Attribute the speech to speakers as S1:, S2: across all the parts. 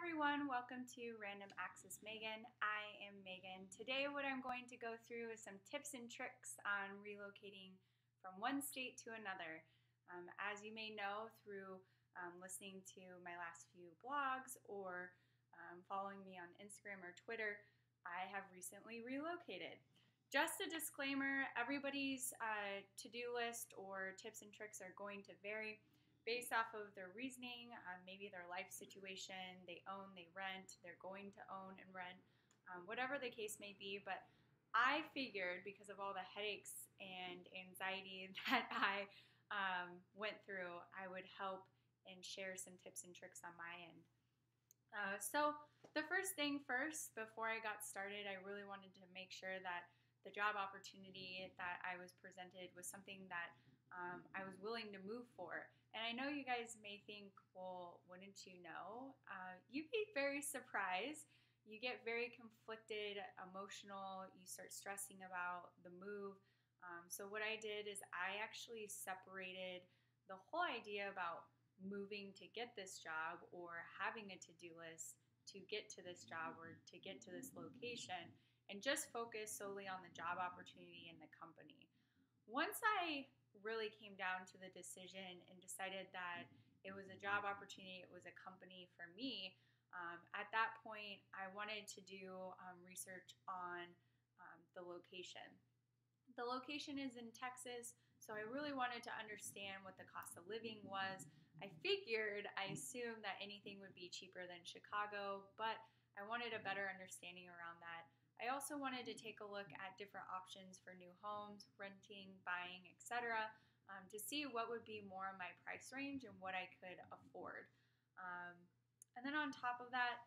S1: everyone, welcome to Random Access Megan. I am Megan. Today what I'm going to go through is some tips and tricks on relocating from one state to another. As you may know through listening to my last few blogs or following me on Instagram or Twitter, I have recently relocated. Just a disclaimer, everybody's to-do list or tips and tricks are going to vary based off of their reasoning, maybe their life situation, they own, they rent, they're going to own and rent, whatever the case may be. But I figured because of all the headaches and anxiety that I went through, I would help and share some tips and tricks on my end. So the first thing first, before I got started, I really wanted to make sure that the job opportunity that I was presented was something that I was willing to move for. And I know you guys may think, well, wouldn't you know? You'd be very surprised. You get very conflicted, emotional. You start stressing about the move. So what I did is I actually separated the whole idea about moving to get this job or having a to-do list to get to this job or to get to this location and just focus solely on the job opportunity and the company. Once I really came down to the decision and decided that it was a job opportunity, it was a company for me, at that point I wanted to do research on the location. The location is in Texas, so I really wanted to understand what the cost of living was. I assumed that anything would be cheaper than Chicago, but I wanted a better understanding around that. I also wanted to take a look at different options for new homes, renting, buying, etc., to see what would be more in my price range and what I could afford. And then on top of that,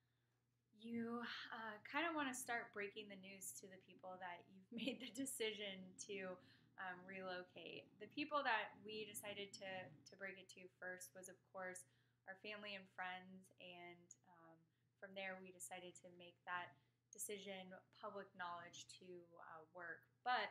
S1: you kind of want to start breaking the news to the people that you've made the decision to relocate. The people that we decided to break it to first was, of course, our family and friends, and from there we decided to make that decision public knowledge to work. But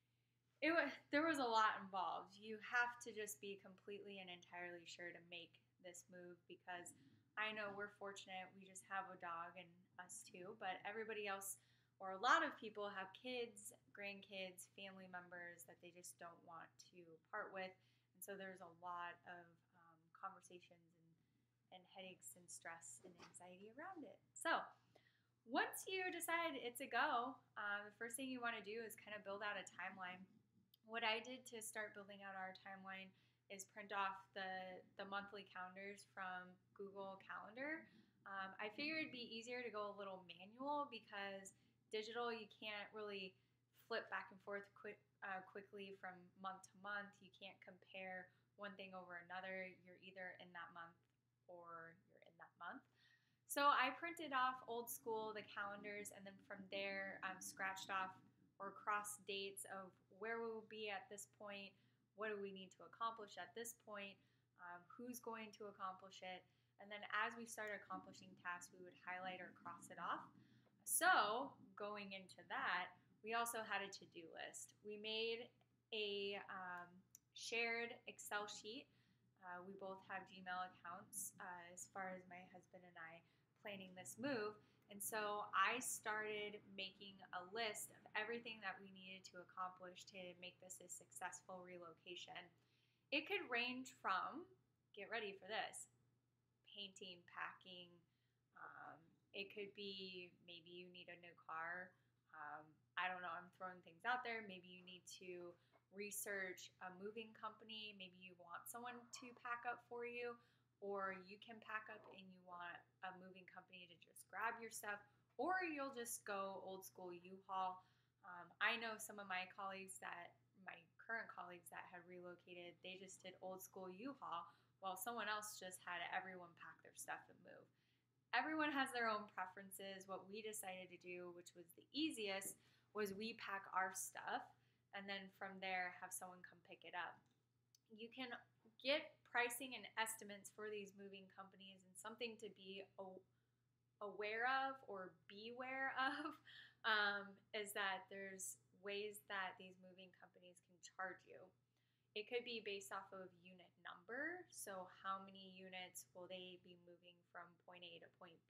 S1: there was a lot involved. You have to just be completely and entirely sure to make this move, because I know we're fortunate. We just have a dog and us too, but everybody else, or a lot of people, have kids, grandkids, family members that they just don't want to part with. And so there's a lot of conversations and headaches and stress and anxiety around it. So once you decide it's a go, the first thing you want to do is kind of build out a timeline. What I did to start building out our timeline is print off the monthly calendars from Google Calendar. I figured it'd be easier to go a little manual, because digital, you can't really flip back and forth quickly from month to month. You can't compare one thing over another. You're either in that month or you're in that month. So I printed off old school, the calendars, and then from there scratched off or crossed dates of where we will be at this point, what do we need to accomplish at this point, who's going to accomplish it, and then as we started accomplishing tasks, we would highlight or cross it off. So going into that, we also had a to-do list. We made a shared Excel sheet. We both have Gmail accounts as far as my husband and I planning this move. And so I started making a list of everything that we needed to accomplish to make this a successful relocation. It could range from, get ready for this, painting, packing. It could be maybe you need a new car. I don't know, I'm throwing things out there. Maybe you need to research a moving company. Maybe you want someone to pack up for you, or you can pack up and you want a moving company to just grab your stuff, or you'll just go old school U-Haul. I know some of my current colleagues that had relocated, they just did old school U-Haul, while someone else just had everyone pack their stuff and move. Everyone has their own preferences. What we decided to do, which was the easiest, was we pack our stuff and then from there have someone come pick it up. You can get pricing and estimates for these moving companies, and something to be aware of or beware of is that there's ways that these moving companies can charge you. It could be based off of unit number, so how many units will they be moving from point A to point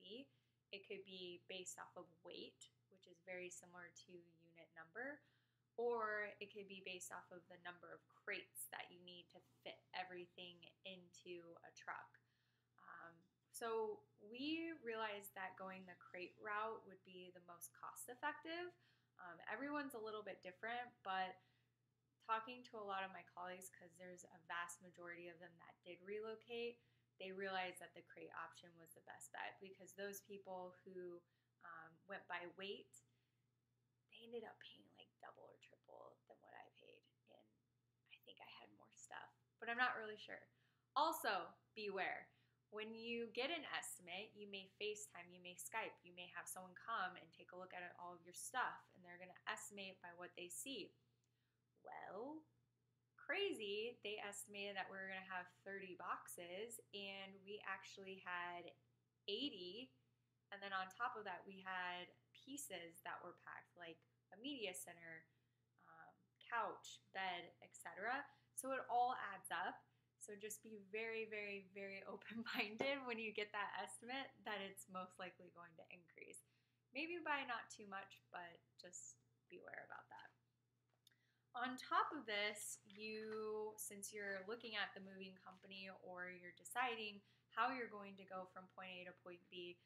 S1: it could be based off of weight, which is very similar to unit number, or it could be based off of the number of crates that you need to fit everything into a truck. So we realized that going the crate route would be the most cost effective. Everyone's a little bit different, but talking to a lot of my colleagues, because there's a vast majority of them that did relocate, they realized that the crate option was the best bet, because those people who went by weight, they ended up paying like double or triple than what I paid. And I think I had more stuff, but I'm not really sure. Also, beware. When you get an estimate, you may FaceTime, you may Skype, you may have someone come and take a look at all of your stuff, and they're going to estimate by what they see. Well, crazy, they estimated that we were going to have 30 boxes, and we actually had 80. And then on top of that, we had pieces that were packed, like a media center, couch, bed, etc. So it all adds up. So just be very, very, very open-minded when you get that estimate that it's most likely going to increase. Maybe by not too much, but just beware about that. On top of this, since you're looking at the moving company or you're deciding how you're going to go from point A to point B,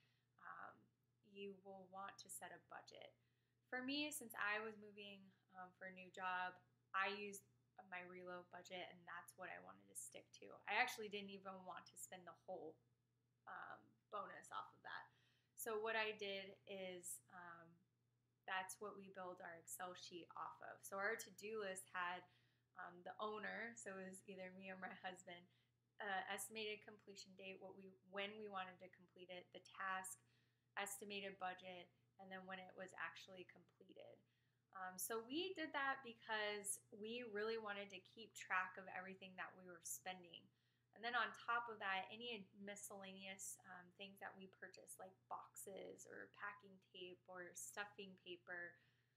S1: you will want to set a budget. For me, since I was moving for a new job, I used my reload budget, and that's what I wanted to stick to. I actually didn't even want to spend the whole bonus off of that. So what I did is that's what we build our Excel sheet off of. So our to-do list had the owner, so it was either me or my husband, estimated completion date, when we wanted to complete it, the task, estimated budget, and then when it was actually completed. So we did that because we really wanted to keep track of everything that we were spending. And then on top of that, any miscellaneous things that we purchased, like boxes or packing tape or stuffing paper,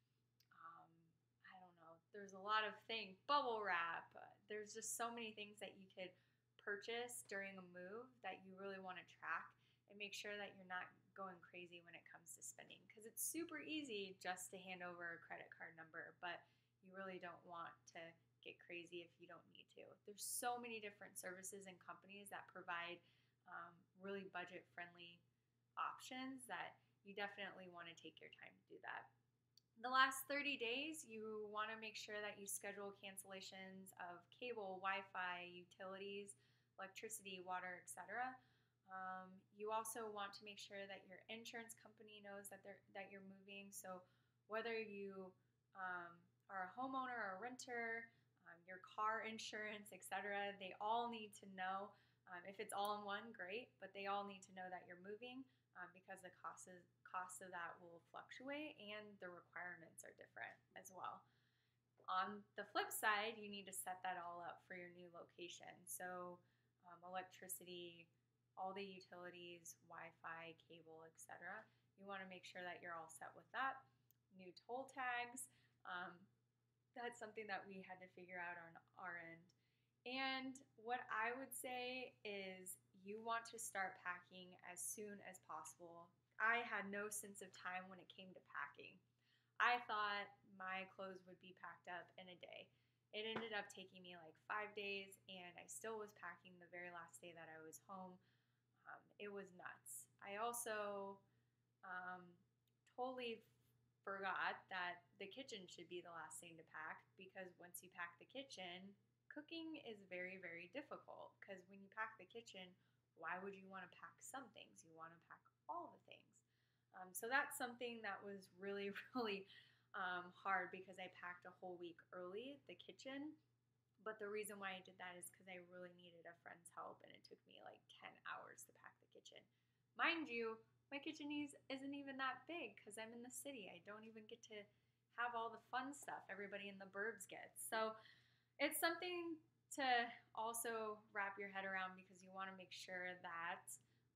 S1: I don't know, there's a lot of things, bubble wrap. There's just so many things that you could purchase during a move that you really want to track and make sure that you're not going crazy when it comes to spending, because it's super easy just to hand over a credit card number, but you really don't want to get crazy if you don't need to. There's so many different services and companies that provide really budget-friendly options that you definitely want to take your time to do that. The last 30 days, you want to make sure that you schedule cancellations of cable, Wi-Fi, utilities, electricity, water, etc. You also want to make sure that your insurance company knows that you're moving. So whether you are a homeowner or a renter, your car insurance, etc., they all need to know. If it's all in one, great, but they all need to know that you're moving because the cost of that will fluctuate and the requirements are different as well. On the flip side, you need to set that all up for your new location. So electricity, all the utilities, Wi-Fi, cable, etc. You want to make sure that you're all set with that. New toll tags. That's something that we had to figure out on our end. And what I would say is you want to start packing as soon as possible. I had no sense of time when it came to packing. I thought my clothes would be packed up in a day. It ended up taking me like 5 days, and I still was packing the very last day that I was home. It was nuts. I also totally forgot that the kitchen should be the last thing to pack, because once you pack the kitchen, cooking is very, very difficult, because when you pack the kitchen, why would you want to pack some things? You want to pack all the things. So that's something that was really, really hard, because I packed a whole week early, the kitchen. But the reason why I did that is because I really needed a friend's help, and it took me like 10 hours to pack the kitchen. Mind you, my kitchen isn't even that big because I'm in the city. I don't even get to have all the fun stuff everybody in the burbs gets. So it's something to also wrap your head around, because you want to make sure that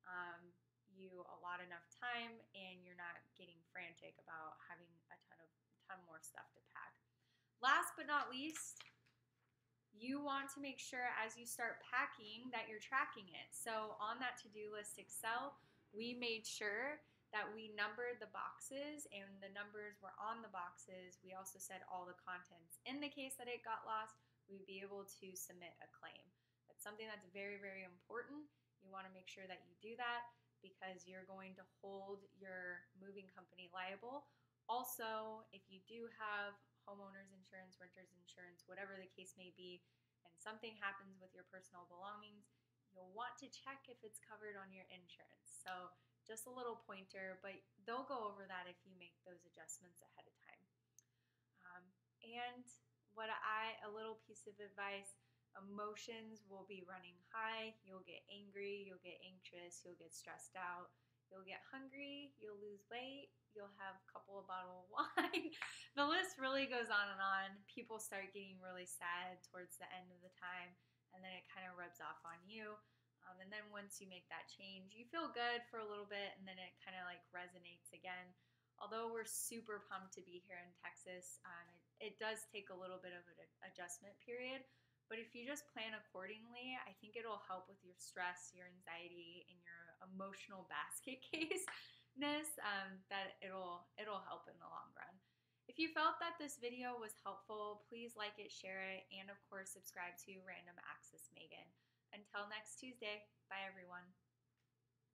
S1: you allot enough time and you're not getting frantic about having a ton more stuff to pack. Last but not least, you want to make sure as you start packing that you're tracking it. So on that to-do list Excel, we made sure that we numbered the boxes and the numbers were on the boxes. We also said all the contents. In the case that it got lost, we'd be able to submit a claim. That's something that's very, very important. You want to make sure that you do that because you're going to hold your moving company liable. Also, if you do have homeowners insurance, renters insurance, whatever the case may be, and something happens with your personal belongings, you'll want to check if it's covered on your insurance. So just a little pointer, but they'll go over that if you make those adjustments ahead of time. And a little piece of advice, emotions will be running high. You'll get angry, you'll get anxious, you'll get stressed out, you'll get hungry, you'll lose weight, you'll have a couple of bottles of wine. The list really goes on and on. People start getting really sad towards the end of the time, and then it kind of rubs off on you. And then once you make that change, you feel good for a little bit, and then it kind of like resonates again. Although we're super pumped to be here in Texas, it does take a little bit of an adjustment period. But if you just plan accordingly, I think it'll help with your stress, your anxiety, and your emotional basket caseness. That it'll help in the long run. If you felt that this video was helpful, please like it, share it, and of course subscribe to Random Access Megan. Until next Tuesday, bye everyone.